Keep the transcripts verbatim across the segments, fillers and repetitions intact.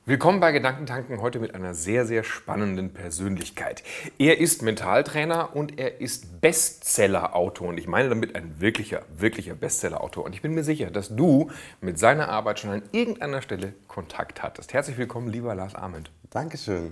Willkommen bei Gedankentanken, heute mit einer sehr, sehr spannenden Persönlichkeit. Er ist Mentaltrainer und er ist Bestseller-Autor. Und ich meine damit ein wirklicher, wirklicher Bestseller-Autor. Und ich bin mir sicher, dass du mit seiner Arbeit schon an irgendeiner Stelle Kontakt hattest. Herzlich willkommen, lieber Lars Ament. Dankeschön.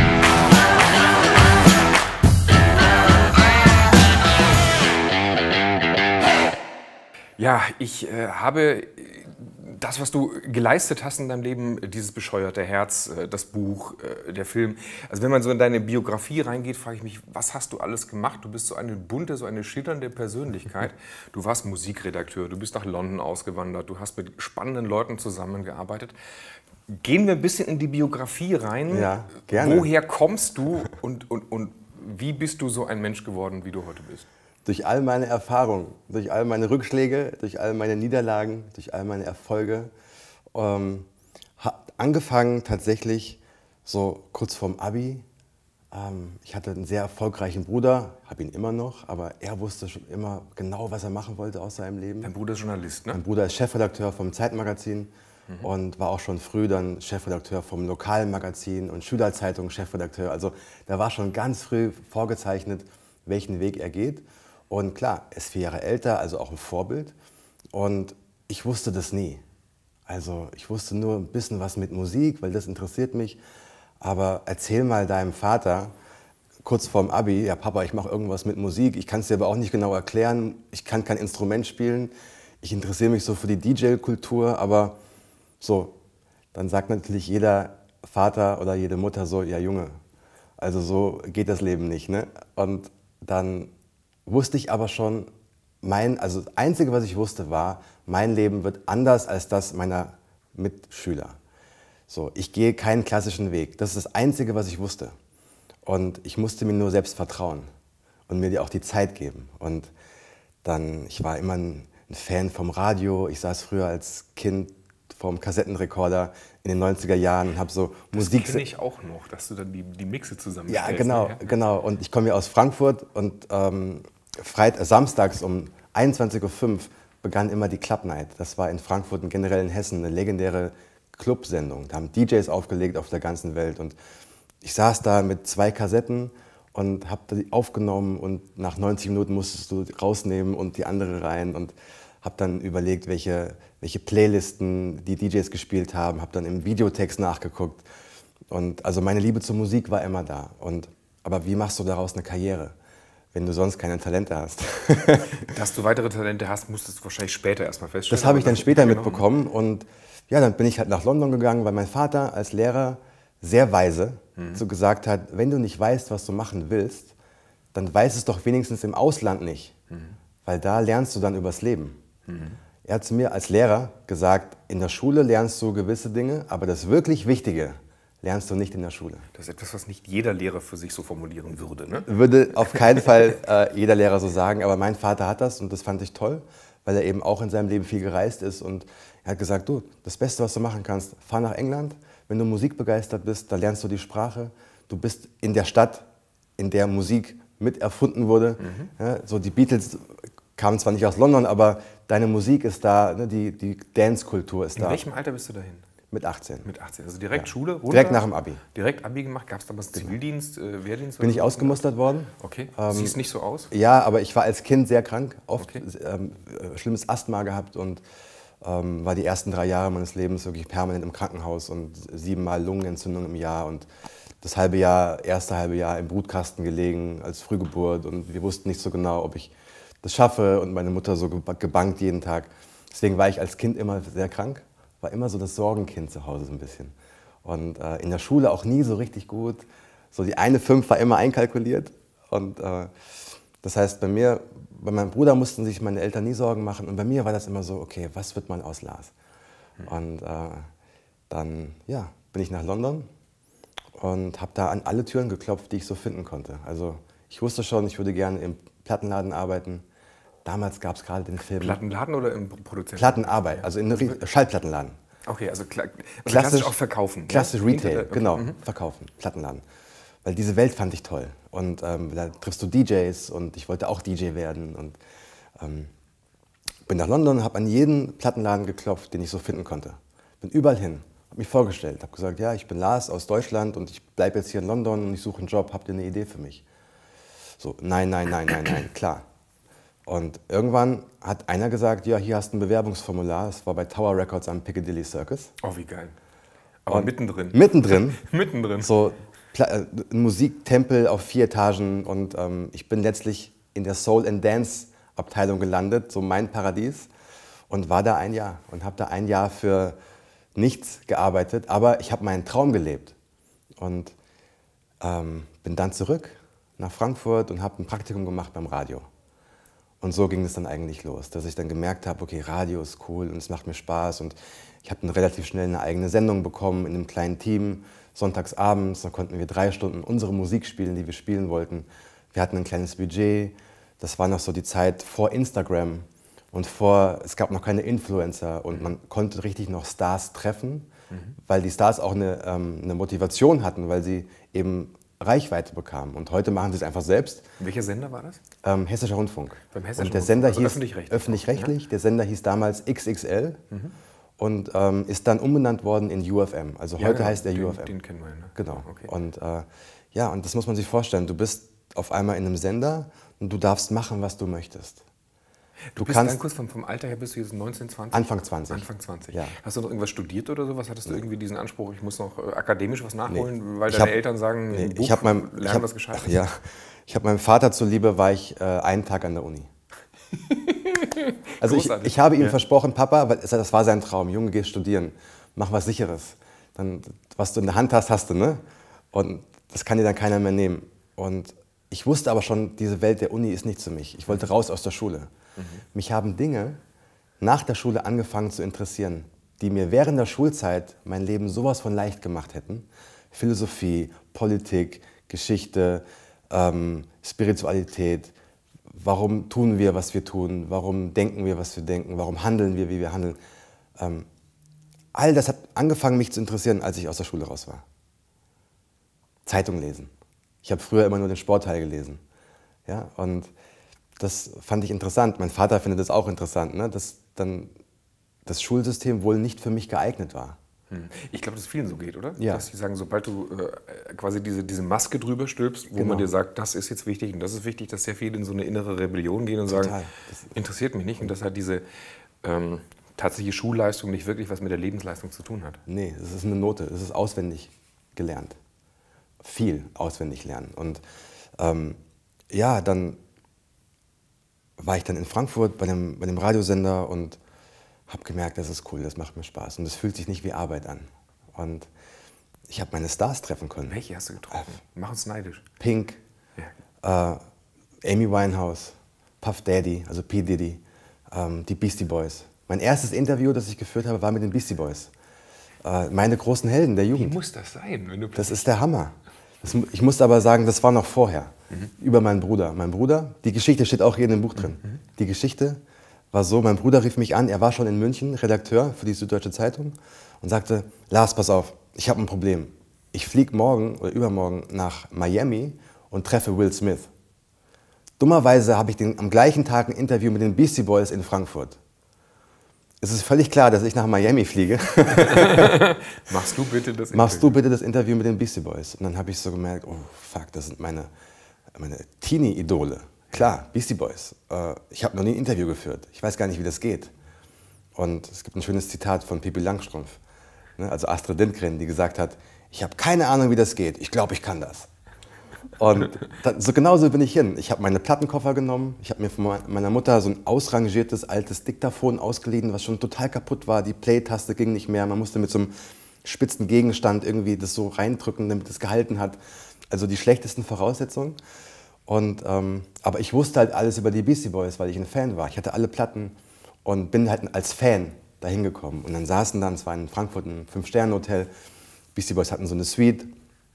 Ja, ich äh, habe das, was du geleistet hast in deinem Leben, dieses bescheuerte Herz, das Buch, der Film. Also wenn man so in deine Biografie reingeht, frage ich mich, was hast du alles gemacht? Du bist so eine bunte, so eine schillernde Persönlichkeit. Du warst Musikredakteur, du bist nach London ausgewandert, du hast mit spannenden Leuten zusammengearbeitet. Gehen wir ein bisschen in die Biografie rein. Ja, gerne. Woher kommst du und, und, und wie bist du so ein Mensch geworden, wie du heute bist? Durch all meine Erfahrungen, durch all meine Rückschläge, durch all meine Niederlagen, durch all meine Erfolge. Ähm, hat angefangen tatsächlich so kurz vorm Abi. Ähm, ich hatte einen sehr erfolgreichen Bruder, habe ihn immer noch, aber er wusste schon immer genau, was er machen wollte aus seinem Leben. Dein Bruder ist Journalist, ne? Mein Bruder ist Chefredakteur vom Zeitmagazin mhm. und war auch schon früh dann Chefredakteur vom lokalen Magazin und Schülerzeitung Chefredakteur. Also der war schon ganz früh vorgezeichnet, welchen Weg er geht. Und klar, er ist vier Jahre älter, also auch ein Vorbild. Und ich wusste das nie. Also ich wusste nur ein bisschen was mit Musik, weil das interessiert mich. Aber erzähl mal deinem Vater kurz vorm Abi, ja Papa, ich mache irgendwas mit Musik. Ich kann es dir aber auch nicht genau erklären. Ich kann kein Instrument spielen. Ich interessiere mich so für die D J-Kultur. Aber so, dann sagt natürlich jeder Vater oder jede Mutter so, ja Junge, also so geht das Leben nicht, ne? Und dann wusste ich aber schon, mein, also das Einzige, was ich wusste, war, mein Leben wird anders als das meiner Mitschüler. So, ich gehe keinen klassischen Weg. Das ist das Einzige, was ich wusste. Und ich musste mir nur selbst vertrauen und mir auch die Zeit geben. Und dann, ich war immer ein, ein Fan vom Radio. Ich saß früher als Kind vorm Kassettenrekorder in den neunziger Jahren und habe so das Musik... Das kenne ich auch noch, dass du dann die, die Mixe zusammen Ja, genau, ja. genau. Und ich komme ja aus Frankfurt und ähm, Freit samstags um einundzwanzig Uhr fünf begann immer die Club Night. Das war in Frankfurt und generell in Hessen eine legendäre Clubsendung. Da haben D Js aufgelegt auf der ganzen Welt. Und ich saß da mit zwei Kassetten und habe die aufgenommen und nach neunzig Minuten musstest du rausnehmen und die andere rein. Und habe dann überlegt, welche, welche Playlisten die D Js gespielt haben, habe dann im Videotext nachgeguckt. Und also meine Liebe zur Musik war immer da. Und, aber wie machst du daraus eine Karriere, wenn du sonst keine Talente hast? Dass du weitere Talente hast, musstest du wahrscheinlich später erstmal feststellen. Das habe ich dann später mitbekommen. Und ja, dann bin ich halt nach London gegangen, weil mein Vater als Lehrer sehr weise mhm. so gesagt hat, wenn du nicht weißt, was du machen willst, dann weiß es doch wenigstens im Ausland nicht. Mhm. Weil da lernst du dann übers Leben. Mhm. Er hat zu mir als Lehrer gesagt, in der Schule lernst du gewisse Dinge, aber das wirklich Wichtige lernst du nicht in der Schule. Das ist etwas, was nicht jeder Lehrer für sich so formulieren würde, ne? Würde auf keinen Fall äh, jeder Lehrer so sagen, aber mein Vater hat das und das fand ich toll, weil er eben auch in seinem Leben viel gereist ist und er hat gesagt, du, das Beste, was du machen kannst, fahr nach England, wenn du musikbegeistert bist, da lernst du die Sprache, du bist in der Stadt, in der Musik mit erfunden wurde, mhm. ja, so die Beatles kamen zwar nicht aus London, aber deine Musik ist da, ne, die, die Dance-Kultur ist in da. In welchem Alter bist du dahin? Mit achtzehn. Mit achtzehn, also direkt ja. Schule, runter? Direkt nach dem Abi. Direkt Abi gemacht, gab es damals Zivildienst, äh, Wehrdienst? Bin ich ausgemustert worden. Okay, ähm, siehst nicht so aus? Ja, aber ich war als Kind sehr krank, oft okay. ähm, schlimmes Asthma gehabt und ähm, war die ersten drei Jahre meines Lebens wirklich permanent im Krankenhaus und siebenmal Lungenentzündung im Jahr und das halbe Jahr, erste halbe Jahr im Brutkasten gelegen als Frühgeburt und wir wussten nicht so genau, ob ich das schaffe und meine Mutter so gebangt jeden Tag. Deswegen war ich als Kind immer sehr krank, war immer so das Sorgenkind zu Hause so ein bisschen. Und äh, in der Schule auch nie so richtig gut. So die eine Fünf war immer einkalkuliert. Und äh, das heißt, bei mir, bei meinem Bruder mussten sich meine Eltern nie Sorgen machen. Und bei mir war das immer so, okay, was wird man aus Lars? Mhm. Und äh, dann ja, bin ich nach London und habe da an alle Türen geklopft, die ich so finden konnte. Also ich wusste schon, ich würde gerne im Plattenladen arbeiten. Damals gab es gerade den Film... Plattenladen oder im Produzenten? Plattenarbeit, also in einem Schallplattenladen. Okay, also, kla also klassisch, klassisch auch verkaufen. Klassisch ja? Retail, okay. genau, mhm. verkaufen, Plattenladen. Weil diese Welt fand ich toll. Und ähm, da triffst du D Js und ich wollte auch D J werden. Und ähm, bin nach London, habe an jeden Plattenladen geklopft, den ich so finden konnte. Bin überall hin. mich vorgestellt, habe gesagt, ja, ich bin Lars aus Deutschland und ich bleibe jetzt hier in London und ich suche einen Job, habt ihr eine Idee für mich? So, nein, nein, nein, nein, nein, klar. Und irgendwann hat einer gesagt, ja, hier hast du ein Bewerbungsformular, das war bei Tower Records am Piccadilly Circus. Oh, wie geil. Aber und mittendrin. Mittendrin. mittendrin. So ein Musiktempel auf vier Etagen und ähm, ich bin letztlich in der Soul and Dance Abteilung gelandet, so mein Paradies, und war da ein Jahr und habe da ein Jahr für nichts gearbeitet, aber ich habe meinen Traum gelebt und ähm, bin dann zurück nach Frankfurt und habe ein Praktikum gemacht beim Radio. Und so ging es dann eigentlich los, dass ich dann gemerkt habe, okay, Radio ist cool und es macht mir Spaß und ich habe dann relativ schnell eine eigene Sendung bekommen in einem kleinen Team, sonntags abends, da konnten wir drei Stunden unsere Musik spielen, die wir spielen wollten. Wir hatten ein kleines Budget, das war noch so die Zeit vor Instagram und vor, es gab noch keine Influencer und man konnte richtig noch Stars treffen, mhm. weil die Stars auch eine, ähm, eine Motivation hatten, weil sie eben Reichweite bekamen. Und heute machen sie es einfach selbst. Welcher Sender war das? Ähm, Hessischer Rundfunk. Beim Hessischen und der Sender Rundfunk, also hieß öffentlich-rechtlich. Öffentlich-rechtlich. Ja? Der Sender hieß damals X X L mhm. und ähm, ist dann umbenannt worden in U F M. Also Ja, heute genau. heißt er den, U F M. Den kennen wir, ne? Genau. Okay. Und äh, ja, und das muss man sich vorstellen. Du bist auf einmal in einem Sender und du darfst machen, was du möchtest. Du, Du bist kannst dann kurz vom, vom Alter her bist du jetzt neunzehn, zwanzig? Anfang zwanzig. Anfang zwanzig. Ja. Hast du noch irgendwas studiert oder sowas? Hattest du irgendwie diesen Anspruch, ich muss noch äh, akademisch was nachholen, Nee. weil Ich deine hab- Eltern sagen, Nee, ein Buch, ich habe meinem, ich lernen hab, was Gescheites? ach, ja, ich habe meinem Vater zuliebe, war ich äh, einen Tag an der Uni. Also ich, Großartig. ich habe ihm Ja. versprochen, Papa, weil es- das war sein Traum, Junge, geh studieren, mach was Sicheres. Dann, was du in der Hand hast, hast du, ne? Und das kann dir dann keiner mehr nehmen. Und ich wusste aber schon, diese Welt der Uni ist nichts für mich. Ich wollte raus aus der Schule. Mhm. Mich haben Dinge nach der Schule angefangen zu interessieren, die mir während der Schulzeit mein Leben sowas von leicht gemacht hätten. Philosophie, Politik, Geschichte, ähm, Spiritualität. Warum tun wir, was wir tun? Warum denken wir, was wir denken? Warum handeln wir, wie wir handeln? Ähm, all das hat angefangen, mich zu interessieren, als ich aus der Schule raus war. Zeitung lesen. Ich habe früher immer nur den Sportteil gelesen. Ja, und das fand ich interessant. Mein Vater findet das auch interessant, ne? Dass dann das Schulsystem wohl nicht für mich geeignet war. Hm. Ich glaube, dass es vielen so geht, oder? Ja. Dass sie sagen, sobald du äh, quasi diese, diese Maske drüber stülpst, wo Genau. man dir sagt, das ist jetzt wichtig und das ist wichtig, dass sehr viele in so eine innere Rebellion gehen und Total. sagen, Das- interessiert mich nicht und dass halt diese ähm, tatsächliche Schulleistung nicht wirklich was mit der Lebensleistung zu tun hat. Nee, es ist eine Note, es ist auswendig gelernt. Viel auswendig lernen. Und ähm, ja, dann war ich dann in Frankfurt bei dem, bei dem Radiosender und habe gemerkt, das ist cool, das macht mir Spaß. Und es fühlt sich nicht wie Arbeit an. Und ich habe meine Stars treffen können. Welche hast du getroffen? Mach uns neidisch. Pink, Ja. äh, Amy Winehouse, Puff Daddy, also P. Diddy, ähm, die Beastie Boys. Mein erstes Interview, das ich geführt habe, war mit den Beastie Boys. Äh, meine großen Helden der Wie Jugend. muss das sein, wenn du Das ist der Hammer. Das, mu- ich musste aber sagen, das war noch vorher, mhm. über meinen Bruder. Mein Bruder, die Geschichte steht auch hier in dem Buch drin. Mhm. Die Geschichte war so, mein Bruder rief mich an, er war schon in München, Redakteur für die Süddeutsche Zeitung und sagte, Lars, pass auf, ich habe ein Problem. Ich fliege morgen oder übermorgen nach Miami und treffe Will Smith. Dummerweise habe ich den, am gleichen Tag ein Interview mit den Beastie Boys in Frankfurt. Es ist völlig klar, dass ich nach Miami fliege. Machst du bitte das Machst du bitte das Interview mit den Beastie Boys? Und dann habe ich so gemerkt, oh fuck, das sind meine, meine Teenie-Idole. Klar, Beastie Boys. Äh, ich habe noch nie ein Interview geführt. Ich weiß gar nicht, wie das geht. Und es gibt ein schönes Zitat von Pippi Langstrumpf, ne, also Astrid Lindgren, die gesagt hat, ich habe keine Ahnung, wie das geht. Ich glaube, ich kann das. Und da, so genauso bin ich hin. Ich habe meine Plattenkoffer genommen. Ich habe mir von meiner Mutter so ein ausrangiertes altes Diktaphon ausgeliehen, was schon total kaputt war. Die Play-Taste ging nicht mehr. Man musste mit so einem spitzen Gegenstand irgendwie das so reindrücken, damit es gehalten hat. Also die schlechtesten Voraussetzungen. Und, ähm, aber ich wusste halt alles über die Beastie Boys, weil ich ein Fan war. Ich hatte alle Platten und bin halt als Fan dahin gekommen. Und dann saßen dann, es war in Frankfurt ein Fünf-Sterne-Hotel, Beastie Boys hatten so eine Suite.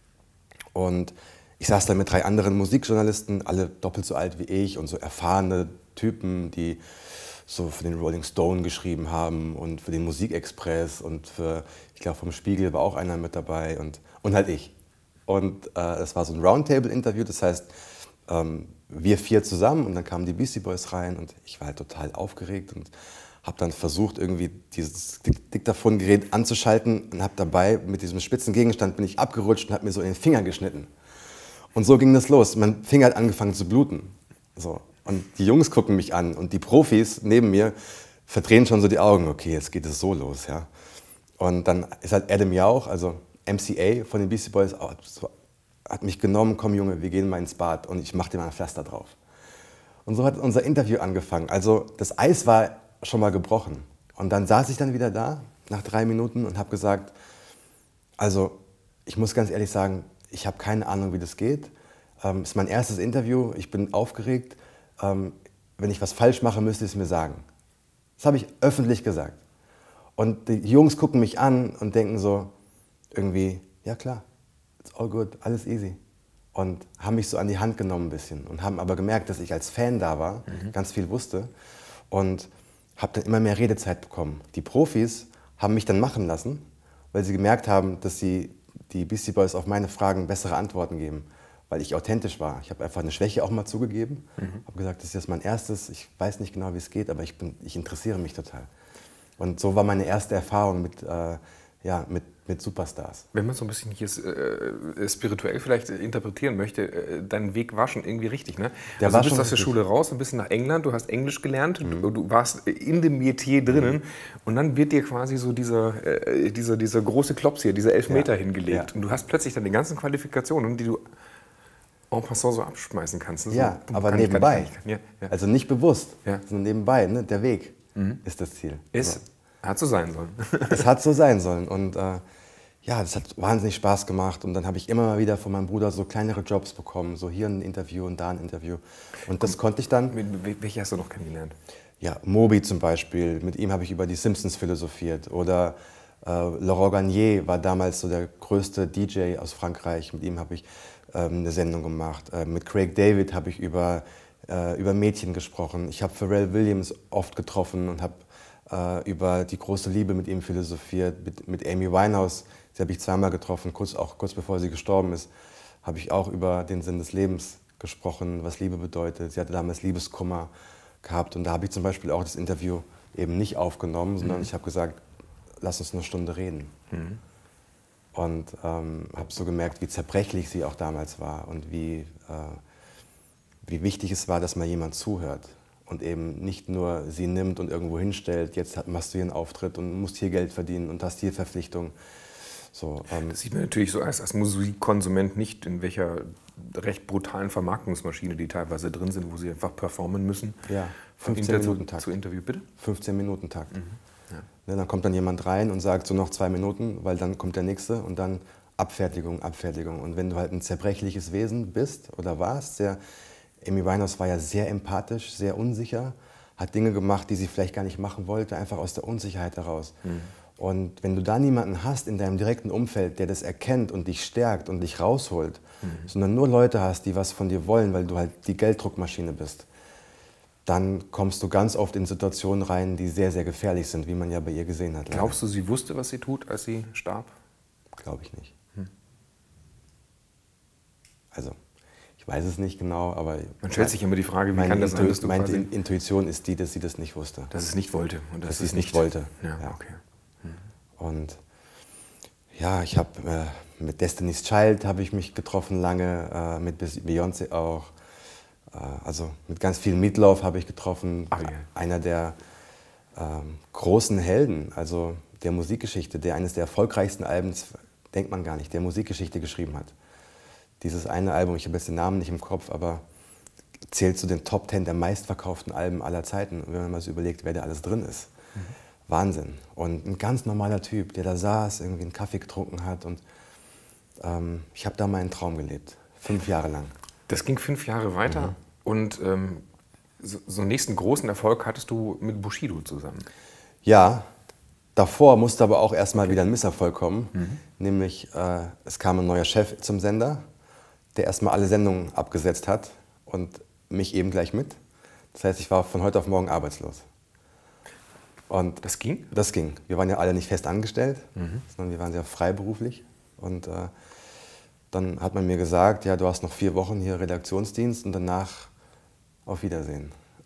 Und ich saß da mit drei anderen Musikjournalisten, alle doppelt so alt wie ich und so erfahrene Typen, die so für den Rolling Stone geschrieben haben und für den Musikexpress und für, ich glaube, vom Spiegel war auch einer mit dabei und, und halt ich. Und äh, das war so ein Roundtable-Interview, das heißt, ähm, wir vier zusammen und dann kamen die Beastie Boys rein und ich war halt total aufgeregt und habe dann versucht, irgendwie dieses Diktaphongerät anzuschalten und habe dabei mit diesem spitzen Gegenstand bin ich abgerutscht und habe mir so in den Finger geschnitten. Und so ging das los. Mein Finger hat angefangen zu bluten. So. Und die Jungs gucken mich an und die Profis neben mir verdrehen schon so die Augen. Okay, jetzt geht es so los. Ja. Und dann ist halt Adam Jauch, also M C A von den Beastie Boys, hat mich genommen, komm Junge, wir gehen mal ins Bad und ich mache dir mal ein Pflaster drauf. Und so hat unser Interview angefangen. Also das Eis war schon mal gebrochen. Und dann saß ich dann wieder da, nach drei Minuten und habe gesagt, also ich muss ganz ehrlich sagen, ich habe keine Ahnung, wie das geht. Ähm, es ist mein erstes Interview, ich bin aufgeregt. Ähm, wenn ich was falsch mache, müsst ihr es mir sagen. Das habe ich öffentlich gesagt. Und die Jungs gucken mich an und denken so irgendwie, ja klar, it's all good, alles easy. Und haben mich so an die Hand genommen ein bisschen und haben aber gemerkt, dass ich als Fan da war, mhm. ganz viel wusste und habe dann immer mehr Redezeit bekommen. Die Profis haben mich dann machen lassen, weil sie gemerkt haben, dass sie die Beastie Boys auf meine Fragen bessere Antworten geben, weil ich authentisch war. Ich habe einfach eine Schwäche auch mal zugegeben, mhm. habe gesagt, das ist jetzt mein erstes, ich weiß nicht genau, wie es geht, aber ich, bin, ich interessiere mich total. Und so war meine erste Erfahrung mit, äh, ja, mit, mit Superstars. Wenn man so ein bisschen hier äh, spirituell vielleicht interpretieren möchte, äh, dein Weg war schon irgendwie richtig, ne? Der also war du bist schon aus der richtig. Schule raus, ein bisschen nach England, du hast Englisch gelernt, Mhm. du, du warst in dem Metier drinnen mhm. und dann wird dir quasi so dieser, äh, dieser, dieser große Klops hier, dieser Elfmeter ja. hingelegt Ja. und du hast plötzlich dann die ganzen Qualifikationen, die du en passant so abschmeißen kannst. Das ja, so, aber kann nebenbei. Ich, kann ich, ja, ja. Also nicht bewusst, ja. sondern nebenbei. Ne? Der Weg mhm. ist das Ziel. Ist, so. Hat so sein sollen. Es hat so sein sollen. Und äh, ja, das hat wahnsinnig Spaß gemacht. Und dann habe ich immer mal wieder von meinem Bruder so kleinere Jobs bekommen. So hier ein Interview und da ein Interview. Und das und, konnte ich dann. Welche hast du noch kennengelernt? Ja, Moby zum Beispiel. Mit ihm habe ich über die Simpsons philosophiert. Oder äh, Laurent Garnier war damals so der größte D J aus Frankreich. Mit ihm habe ich ähm, eine Sendung gemacht. Äh, mit Craig David habe ich über, äh, über Mädchen gesprochen. Ich habe Pharrell Williams oft getroffen und habe äh, über die große Liebe mit ihm philosophiert. Mit, mit Amy Winehouse, sie habe ich zweimal getroffen, kurz, auch kurz bevor sie gestorben ist, habe ich auch über den Sinn des Lebens gesprochen, was Liebe bedeutet. Sie hatte damals Liebeskummer gehabt und da habe ich zum Beispiel auch das Interview eben nicht aufgenommen, sondern mhm. ich habe gesagt, lass uns eine Stunde reden. Mhm. Und ähm, habe so gemerkt, wie zerbrechlich sie auch damals war und wie, äh, wie wichtig es war, dass mal jemand zuhört und eben nicht nur sie nimmt und irgendwo hinstellt, jetzt machst du hier einen Auftritt und musst hier Geld verdienen und hast hier Verpflichtungen. So, ähm, das sieht man natürlich so als, als Musikkonsument nicht, in welcher recht brutalen Vermarktungsmaschine die teilweise drin sind, wo sie einfach performen müssen. Ja, fünfzehn Minuten Takt. Zu Interview, bitte? fünfzehn Minuten Takt. Mhm. Ja. Ne, dann kommt dann jemand rein und sagt so noch zwei Minuten, weil dann kommt der Nächste und dann Abfertigung, Abfertigung. Und wenn du halt ein zerbrechliches Wesen bist oder warst, sehr, Amy Winehouse war ja sehr empathisch, sehr unsicher, hat Dinge gemacht, die sie vielleicht gar nicht machen wollte, einfach aus der Unsicherheit heraus. Mhm. Und wenn du da niemanden hast in deinem direkten Umfeld, der das erkennt und dich stärkt und dich rausholt, mhm. sondern nur Leute hast, die was von dir wollen, weil du halt die Gelddruckmaschine bist, dann kommst du ganz oft in Situationen rein, die sehr, sehr gefährlich sind, wie man ja bei ihr gesehen hat. Glaubst du, sie wusste, was sie tut, als sie starb? Glaube ich nicht. Hm. Also, ich weiß es nicht genau, aber... Man stellt sich immer die Frage, wie kann das sein, dass du Meine quasi Intuition ist die, dass sie das nicht wusste. Dass es nicht wollte. Und dass sie es nicht wollte. Ja, ja. Okay. Hm. Und ja, ich habe äh, mit Destiny's Child habe ich mich getroffen lange, äh, mit Beyoncé auch. Also mit ganz viel Meatloaf habe ich getroffen, Ach, ja. einer der ähm, großen Helden, also der Musikgeschichte, der eines der erfolgreichsten Alben, denkt man gar nicht, der Musikgeschichte geschrieben hat. Dieses eine Album, ich habe jetzt den Namen nicht im Kopf, aber zählt zu den Top Ten der meistverkauften Alben aller Zeiten, wenn man mal so überlegt, wer da alles drin ist. Mhm. Wahnsinn. Und ein ganz normaler Typ, der da saß, irgendwie einen Kaffee getrunken hat und ähm, ich habe da meinen Traum gelebt, fünf Jahre lang. Das ging fünf Jahre weiter mhm. und ähm, so, so einen nächsten großen Erfolg hattest du mit Bushido zusammen. Ja, davor musste aber auch erstmal wieder ein Misserfolg kommen. Mhm. Nämlich, äh, es kam ein neuer Chef zum Sender, der erstmal alle Sendungen abgesetzt hat und mich eben gleich mit. Das heißt, ich war von heute auf morgen arbeitslos. Und das ging? Das ging. Wir waren ja alle nicht fest angestellt, mhm. sondern wir waren sehr freiberuflich. Und äh, dann hat man mir gesagt, ja, du hast noch vier Wochen hier Redaktionsdienst und danach auf Wiedersehen.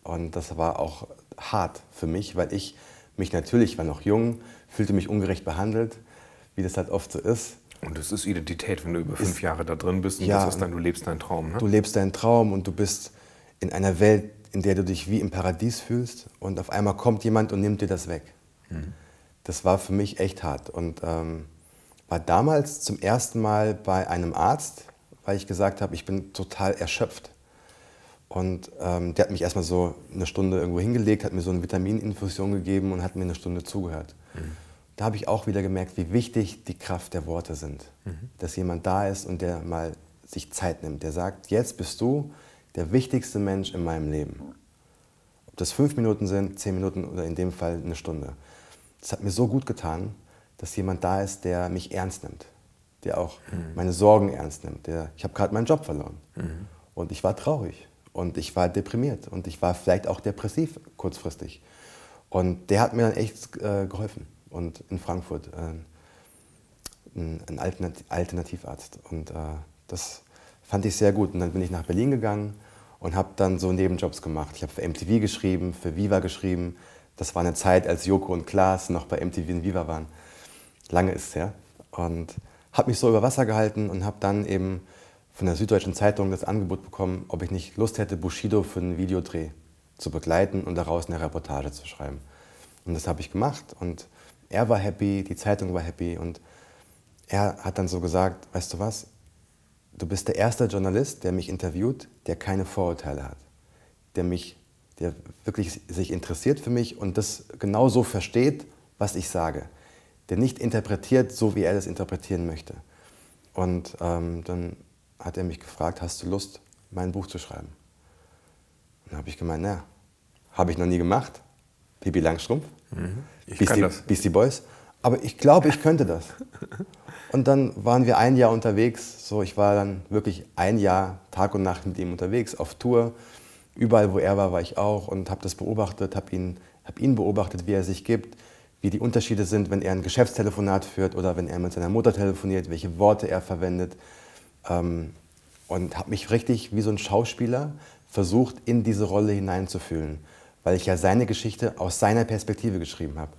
Und das war auch hart für mich, weil ich mich natürlich, war noch jung, fühlte mich ungerecht behandelt, wie das halt oft so ist. Und das ist Identität, wenn du über fünf ist, Jahre da drin bist und ja, das ist dann, du lebst deinen Traum. Ne? Du lebst deinen Traum und du bist in einer Welt, in der du dich wie im Paradies fühlst und auf einmal kommt jemand und nimmt dir das weg. Mhm. Das war für mich echt hart und ähm, war damals zum ersten Mal bei einem Arzt, weil ich gesagt habe, ich bin total erschöpft. Und ähm, der hat mich erstmal so eine Stunde irgendwo hingelegt, hat mir so eine Vitamininfusion gegeben und hat mir eine Stunde zugehört. Mhm. Da habe ich auch wieder gemerkt, wie wichtig die Kraft der Worte sind. Mhm. Dass jemand da ist und der mal sich Zeit nimmt. Der sagt, jetzt bist du der wichtigste Mensch in meinem Leben. Ob das fünf Minuten sind, zehn Minuten oder in dem Fall eine Stunde. Das hat mir so gut getan, dass jemand da ist, der mich ernst nimmt. Der auch mhm. meine Sorgen ernst nimmt. Der, ich habe gerade meinen Job verloren. Mhm. Und ich war traurig. Und ich war deprimiert. Und ich war vielleicht auch depressiv kurzfristig. Und der hat mir dann echt äh, geholfen. Und in Frankfurt äh, ein, ein Alternativarzt. Und äh, das fand ich sehr gut. Und dann bin ich nach Berlin gegangen und habe dann so Nebenjobs gemacht. Ich habe für M T V geschrieben, für Viva geschrieben. Das war eine Zeit, als Joko und Klaas noch bei M T V und Viva waren. Lange ist es her. Und habe mich so über Wasser gehalten und habe dann eben von der Süddeutschen Zeitung das Angebot bekommen, ob ich nicht Lust hätte, Bushido für einen Videodreh zu begleiten und daraus eine Reportage zu schreiben. Und das habe ich gemacht und er war happy, die Zeitung war happy und er hat dann so gesagt, weißt du was, du bist der erste Journalist, der mich interviewt, der keine Vorurteile hat, der mich, der wirklich sich interessiert für mich und das genau so versteht, was ich sage, der nicht interpretiert, so wie er das interpretieren möchte. Und ähm, dann hat er mich gefragt, hast du Lust, mein Buch zu schreiben? Und dann habe ich gemeint, naja, habe ich noch nie gemacht. Pippi Langstrumpf, mhm. ich Beastie, kann das. Beastie Boys. Aber ich glaube, ich könnte das. Und dann waren wir ein Jahr unterwegs. So, ich war dann wirklich ein Jahr Tag und Nacht mit ihm unterwegs, auf Tour. Überall, wo er war, war ich auch und habe das beobachtet, habe ihn, hab ihn beobachtet, wie er sich gibt, wie die Unterschiede sind, wenn er ein Geschäftstelefonat führt oder wenn er mit seiner Mutter telefoniert, welche Worte er verwendet. Und habe mich richtig wie so ein Schauspieler versucht, in diese Rolle hineinzufühlen, weil ich ja seine Geschichte aus seiner Perspektive geschrieben habe.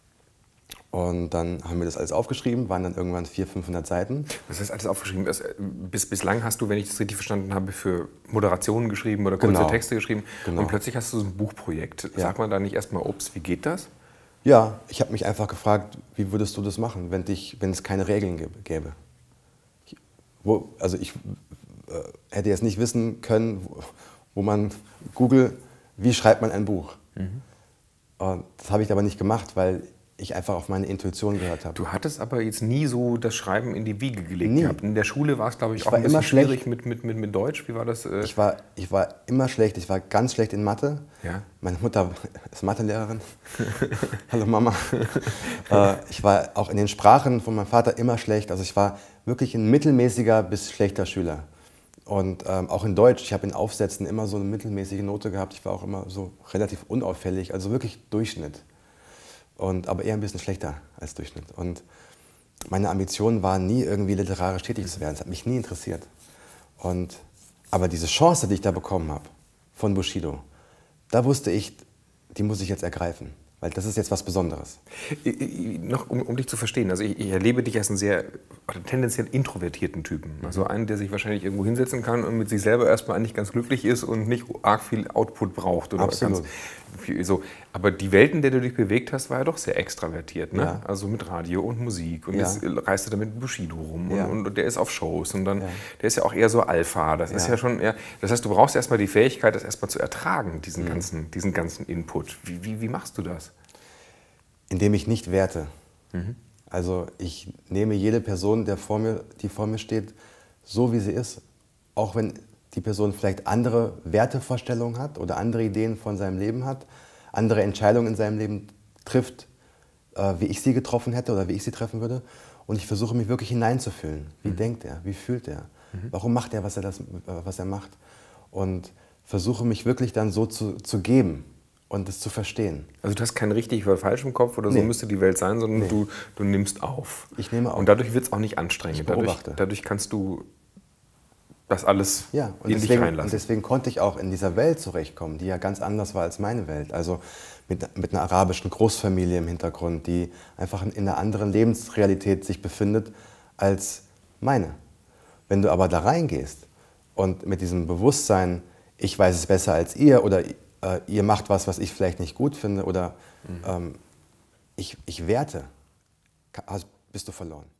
Und dann haben wir das alles aufgeschrieben, waren dann irgendwann vierhundert, fünfhundert Seiten. Das heißt, alles aufgeschrieben. Bis, bislang hast du, wenn ich das richtig verstanden habe, für Moderationen geschrieben oder kurze Genau. Texte geschrieben. Genau. Und plötzlich hast du so ein Buchprojekt. Ja. Sagt man da nicht erstmal, ups, wie geht das? Ja, ich habe mich einfach gefragt, wie würdest du das machen, wenn, dich, wenn es keine Regeln gäbe? Ich, wo, also ich äh, hätte jetzt nicht wissen können, wo, wo man Google, wie schreibt man ein Buch? Mhm. Und das habe ich aber nicht gemacht, weil ich einfach auf meine Intuition gehört habe. Du hattest aber jetzt nie so das Schreiben in die Wiege gelegt Nie. gehabt. In der Schule war es, glaube ich, Ich auch war ein bisschen immer schlecht. schwierig mit, mit, mit, mit Deutsch. Wie war das? Äh? Ich war, ich war immer schlecht. Ich war ganz schlecht in Mathe. Ja. Meine Mutter ist Mathelehrerin. Hallo Mama. äh, ich war auch in den Sprachen von meinem Vater immer schlecht. Also ich war wirklich ein mittelmäßiger bis schlechter Schüler. Und ähm, auch in Deutsch, ich habe in Aufsätzen immer so eine mittelmäßige Note gehabt. Ich war auch immer so relativ unauffällig, also wirklich Durchschnitt. Und, aber eher ein bisschen schlechter als Durchschnitt. Und meine Ambition war nie, irgendwie literarisch tätig zu werden. Das hat mich nie interessiert. Und, aber diese Chance, die ich da bekommen habe von Bushido, da wusste ich, die muss ich jetzt ergreifen. Weil das ist jetzt was Besonderes. Ich, ich, noch, um, um dich zu verstehen, also ich, ich erlebe dich als einen sehr oder tendenziell introvertierten Typen. Also einen, der sich wahrscheinlich irgendwo hinsetzen kann und mit sich selber erstmal eigentlich ganz glücklich ist und nicht arg viel Output braucht. Oder Absolut. Ganz viel, so. Aber die Welt, in der du dich bewegt hast, war ja doch sehr extravertiert. Ne? Ja. Also mit Radio und Musik. Und Ja. jetzt reist du da mit Bushido rum Ja. und, und der ist auf Shows. Und dann, Ja. der ist ja auch eher so Alpha. Das ist Ja. ja schon eher, das heißt, du brauchst erstmal die Fähigkeit, das erstmal zu ertragen, diesen, Mhm. ganzen, diesen ganzen Input. Wie, wie, wie machst du das? Indem ich nicht werte. Mhm. Also ich nehme jede Person, der vor mir, die vor mir steht, so wie sie ist. Auch wenn die Person vielleicht andere Wertevorstellungen hat oder andere Ideen von seinem Leben hat, andere Entscheidungen in seinem Leben trifft, äh, wie ich sie getroffen hätte oder wie ich sie treffen würde. Und ich versuche mich wirklich hineinzufühlen. Wie mhm. denkt er? Wie fühlt er? Mhm. Warum macht er, was er, das, was er macht? Und versuche mich wirklich dann so zu, zu geben. Und es zu verstehen. Also du hast kein richtig oder falsch im Kopf oder so Nee. müsste die Welt sein, sondern Nee. du, du nimmst auf. Ich nehme auf. Und dadurch wird es auch nicht anstrengend. Ich Dadurch, beobachte. dadurch kannst du das alles ja, und in dich deswegen, reinlassen. Und deswegen konnte ich auch in dieser Welt zurechtkommen, die ja ganz anders war als meine Welt. Also mit, mit einer arabischen Großfamilie im Hintergrund, die einfach in einer anderen Lebensrealität sich befindet als meine. Wenn du aber da reingehst und mit diesem Bewusstsein, ich weiß es besser als ihr oder äh, ihr macht was, was ich vielleicht nicht gut finde oder mhm. ähm, ich, ich werte, bist du verloren.